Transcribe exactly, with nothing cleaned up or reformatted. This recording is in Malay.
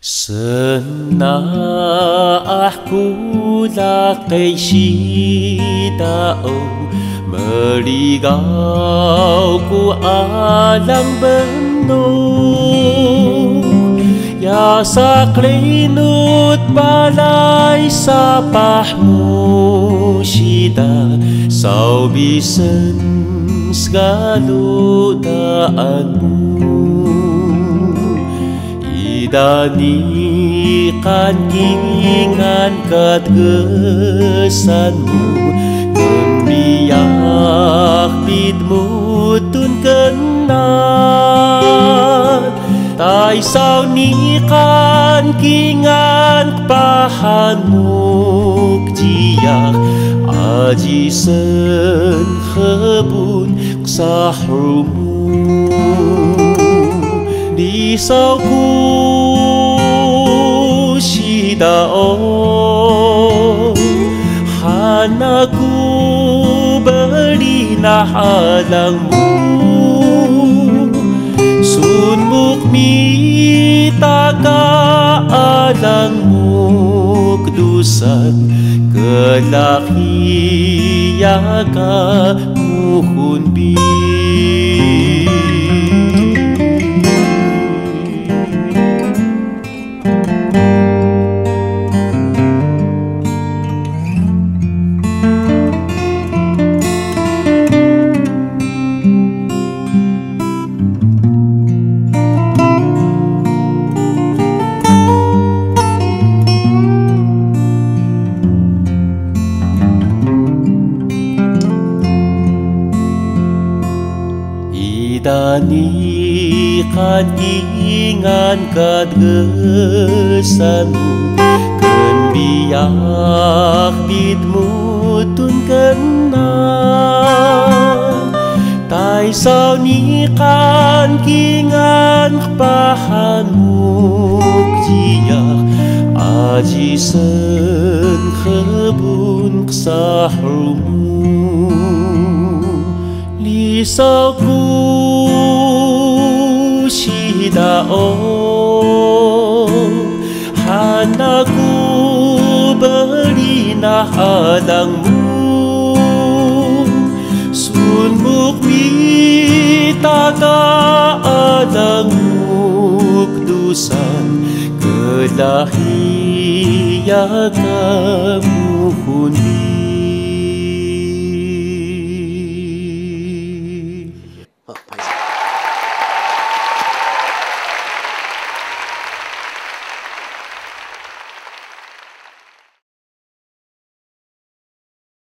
Senaahku lakai sidao meligau ku alang benung ya saklinut balai sapahmu sida sau bisen segala daanmu idani kan kingan kat gesanmu membiak pitmu tun kenal tai sau ni kan kingan pahanmu jiak aji sen khebun sahrumu di sauku sidao hanaku beri halangmu sun mukmi taka alangmu kedusan kelahi yaga muhun bi idani kan ingan kat gesanmu ken biak pitmu tun kenal tai sau ni kan kingan pahanmu jiak aji sen khebun sahrumu lisauku sidao hanaku beri halangmu sun mukmi taka alangmu kedusan kelahi yaga muhun